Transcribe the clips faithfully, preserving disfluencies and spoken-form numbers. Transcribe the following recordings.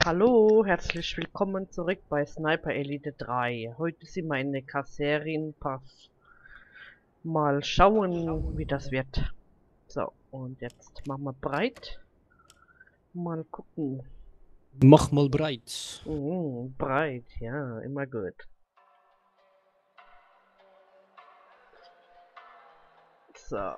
Hallo, herzlich willkommen zurück bei Sniper Elite drei. Heute sind wir in der Kasserien-Pass. Mal schauen, wie das wird. So, und jetzt machen wir breit. Mal gucken. Mach mal breit. Mhm, breit, ja, immer gut. So.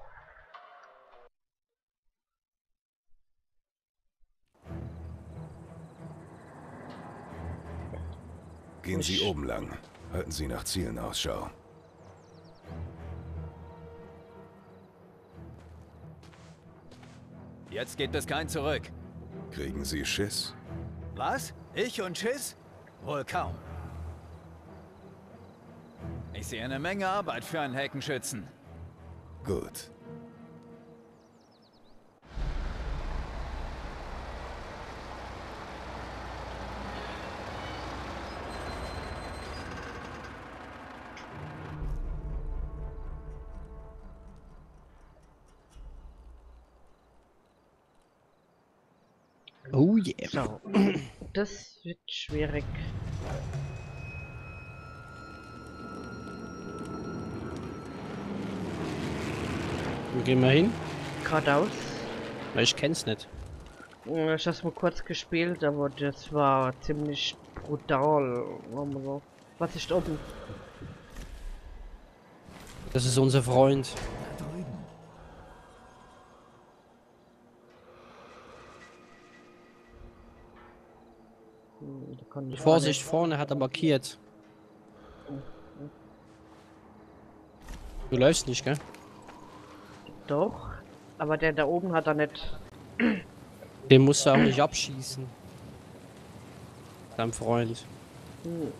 Gehen Sie Ich, oben lang. Halten Sie nach Zielen Ausschau. Jetzt gibt es kein Zurück. Kriegen Sie Schiss? Was? Ich und Schiss? Wohl kaum. Ich sehe eine Menge Arbeit für einen Heckenschützen. Gut. Oh yeah. so. Das wird schwierig. Wo gehen wir hin? Geradeaus. Weil ich kenn's nicht. Äh, Ich hab's mal kurz gespielt, aber das war ziemlich brutal. Sagen wir so. Was ist oben? Das ist unser Freund. Da drüben. Hm, da kann ich auch Vorsicht, nicht. vorne hat er markiert. Du läufst nicht, gell? Doch, aber der da oben hat er nicht. Den musst du auch nicht abschießen. Dein Freund. Hm.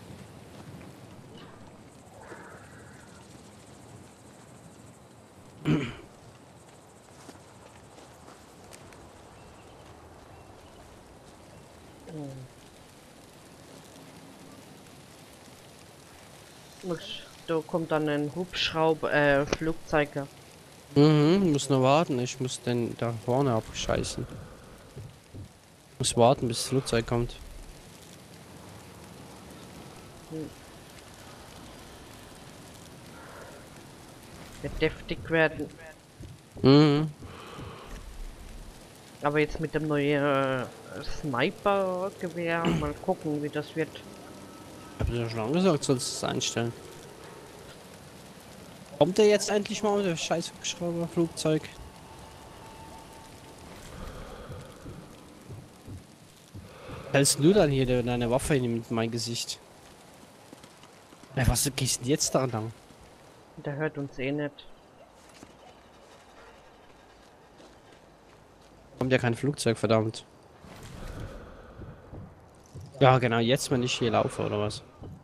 Muss- Da kommt dann ein Hubschrauber, äh, Flugzeuger. Mhm, muss nur warten. Ich muss den da vorne abscheißen. Muss warten, bis das Flugzeug kommt. Wird deftig werden. Mhm. Aber jetzt mit dem neuen äh, Sniper-Gewehr, mal gucken, wie das wird. Hab ich ja schon gesagt, sollst du es einstellen. Kommt der jetzt endlich mal, der scheiß Hubschrauber-Flugzeug? Hältst du dann hier deine Waffe in mein Gesicht? Ja, was gehst du denn jetzt da lang? Der hört uns eh nicht. Kommt ja kein Flugzeug, verdammt. Ja, genau, jetzt, wenn ich hier laufe, oder was?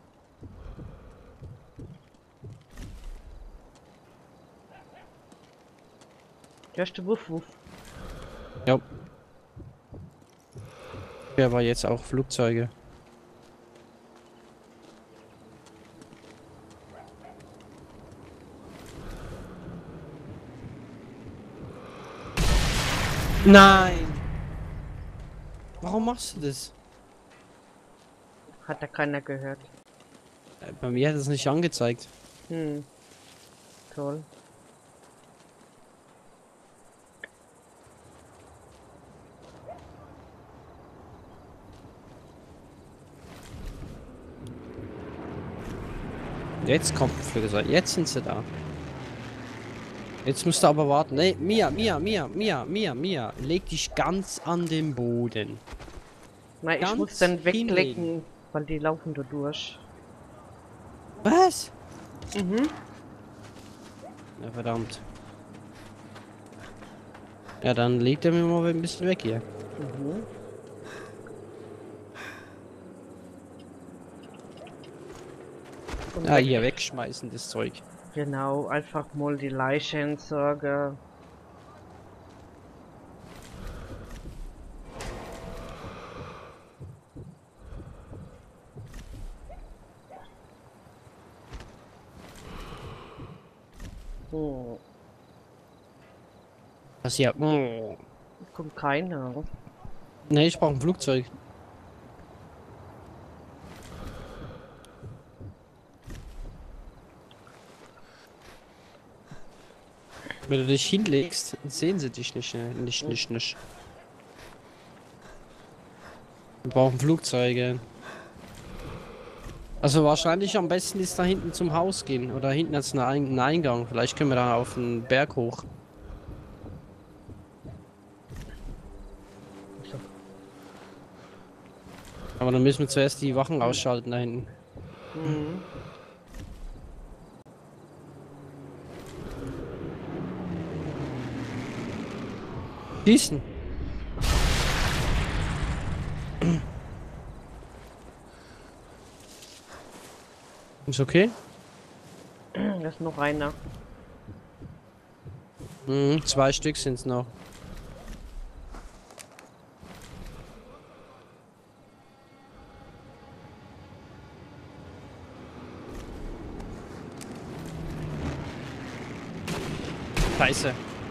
Hörst du Wuff Wuff? Ja. Ja, war jetzt auch Flugzeuge. Nein! Warum machst du das? Hat da keiner gehört. Äh, Bei mir hat es nicht angezeigt. Hm. Toll. Jetzt kommt ein Flugzeug. Jetzt sind sie da. Jetzt musst du aber warten. Nee, Mia, Mia, Mia, Mia, Mia, Mia. Leg dich ganz an den Boden. Nein, ich Ganz muss dann hinlegen. weglecken, weil die laufen da durch. Was? Mhm. Ja, verdammt. Ja, dann legt er mir mal ein bisschen weg hier. Mhm. Und Ja, weg. hier wegschmeißen, das Zeug. Genau, einfach mal die Leiche entsorgen. Hm. Das hier. Oh. Kommt keiner. Ne, ich brauche ein Flugzeug. Wenn du dich hinlegst, sehen sie dich nicht, ne? Nicht, nicht, nicht. Wir brauchen Flugzeuge. Also wahrscheinlich am besten ist da hinten zum Haus gehen. Oder hinten ist ein Ein- ein Eingang. Vielleicht können wir da auf den Berg hoch. So. Aber dann müssen wir zuerst die Wachen ausschalten da hinten. Mhm. Schießen! Ist okay? Da ist noch einer. Mhm, zwei Stück sind es noch. Scheiße.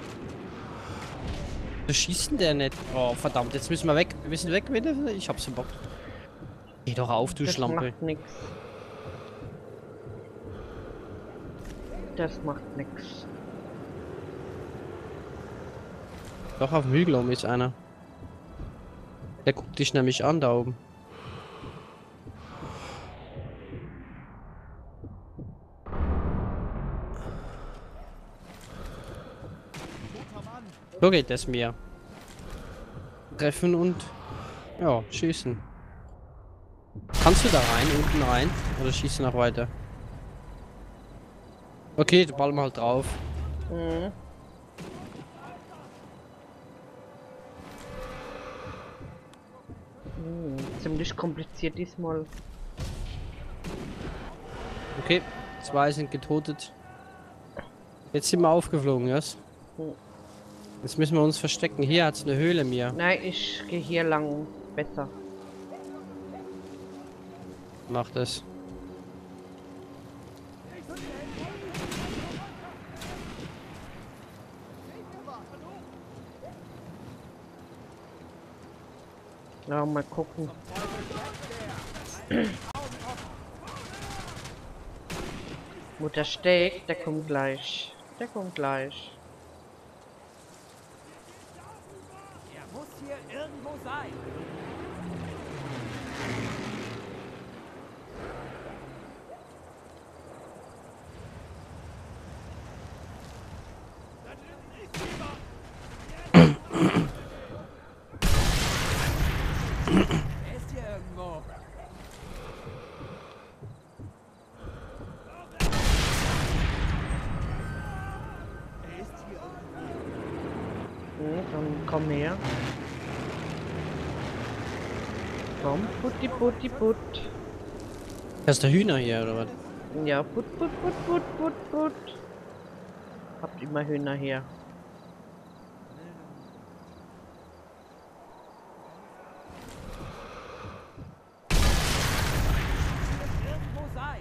Wir schießen der nicht. Oh, verdammt, jetzt müssen wir weg. Wir müssen weg, bitte. Ich hab's im Bock. Geh doch auf, du Das Schlampe. macht nix. Das macht nix. Doch, auf dem Hügel oben ist einer. Der guckt dich nämlich an da oben. So geht es mir. Treffen und ja, schießen. Kannst du da rein, unten rein? Oder schießt du noch weiter? Okay, du ballern halt drauf. Mhm. Mhm. Ziemlich kompliziert diesmal. Okay, zwei sind getotet. Jetzt sind wir aufgeflogen, yes? Mhm. Jetzt müssen wir uns verstecken. Hier hat's eine Höhle mir. Nein, ich gehe hier lang. Besser. Mach das. Ja, mal gucken. Wo der steckt, der kommt gleich. Der kommt gleich. Er muss hier irgendwo sein. Er ist hier irgendwo. Er ist hier irgendwo. Hm, dann komm her. Komm, putti putti put. Das ist der Hühner hier, oder was? Ja, put put put put put put. Habt immer Hühner her. Irgendwo sein.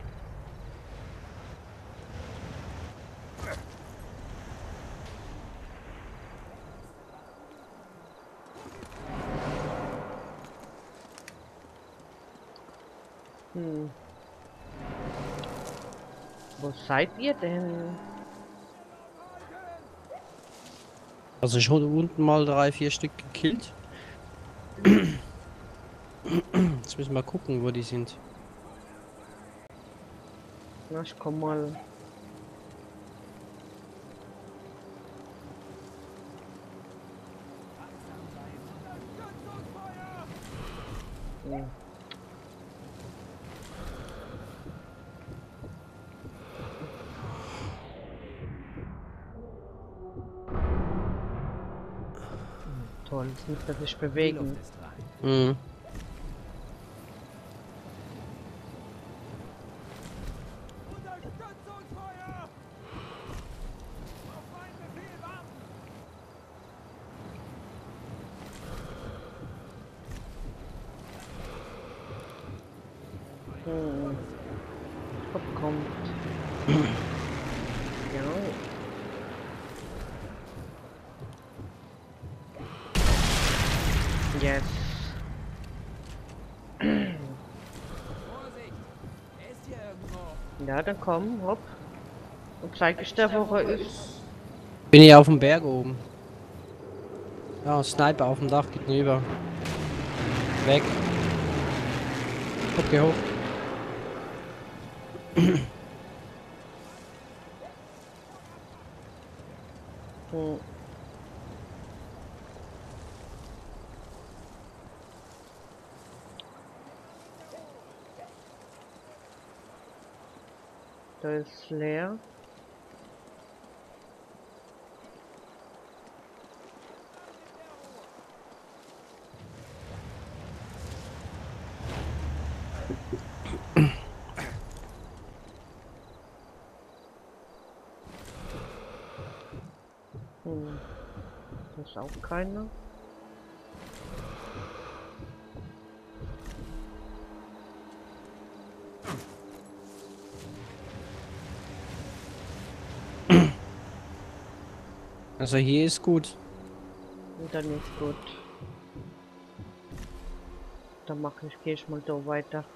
Hm. Wo seid ihr denn? Also ich habe unten mal drei, vier Stück gekillt. Jetzt müssen wir mal gucken, wo die sind. Na, ich komm mal. Hm. Toll, jetzt muss er sich bewegen. Mhm. Unterstützungsfeuer! Auf meinen Befehl warten! Hm. Gott kommt. Ja. Yes. Vorsicht! Er ist hier irgendwo. Ja, dann komm, hopp. Und zeig ich dir, wo er ist. Bin ich auf dem Berg oben. Ja, Sniper auf dem Dach gegenüber. Weg. Okay, hoch. Hm. Da ist leer. Hm. Da ist auch keiner. Also hier ist gut. Und dann ist gut. Dann mache ich, gehe ich mal da weiter.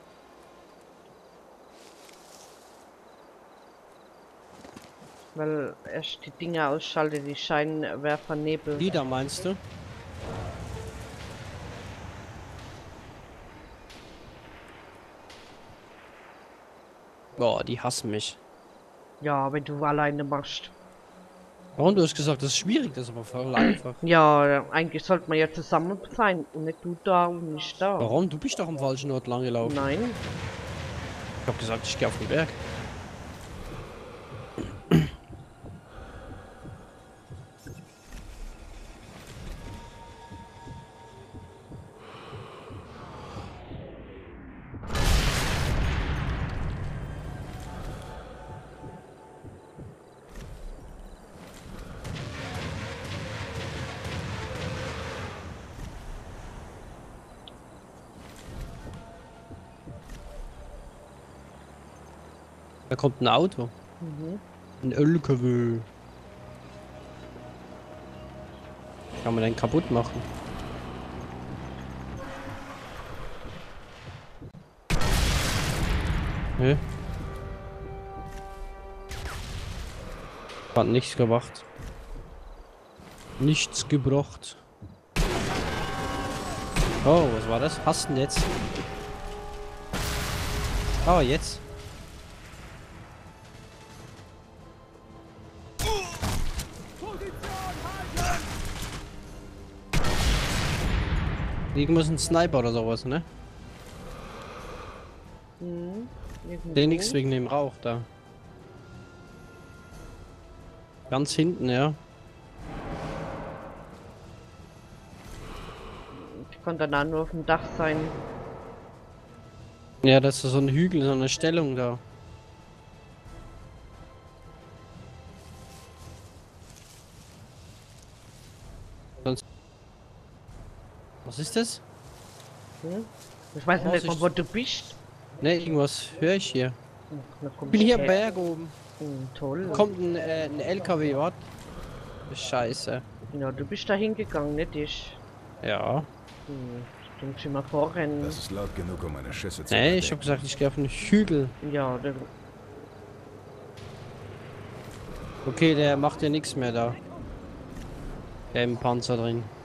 Weil erst die Dinger ausschalte, die Scheinwerfernebel. Die da meinst du? Boah, die hassen mich. Ja, wenn du alleine machst. Warum? Du hast gesagt, das ist schwierig, das ist aber voll einfach. Ja, eigentlich sollte man ja zusammen sein und nicht du da und nicht da. Warum? Du bist doch am falschen Ort lang gelaufen. Nein. Ich hab gesagt, ich gehe auf den Berg. Da kommt ein Auto. Mhm. Ein L K W. Kann man den kaputt machen? Nö. Hat nichts gemacht. Nichts gebracht. Oh, was war das? Hast du denn jetzt? Oh, jetzt. Irgendwas ein Sniper oder sowas, ne? Mhm. Den nix wegen dem Rauch da. Ganz hinten, ja. Ich konnte dann nur auf dem Dach sein. Ja, das ist so ein Hügel, so eine Stellung da. Sonst. Was ist das? Hm? Ich weiß Oh, nicht sich- mal, wo du bist. Ne, irgendwas höre ich hier. Hm, da komm Ich bin hier am her. Berg oben. Hm, toll. Kommt ein, äh, ein L K W, was? Scheiße. Ja, du bist da hingegangen, nicht ich. Ja. Hm. Du musst immer vorrennen. Das ist laut genug, um meine Schüsse zu Ne, ich hab überdecken. gesagt, ich gehe auf den Hügel. Ja, der, Okay, der macht ja nichts mehr da. Der im Panzer drin.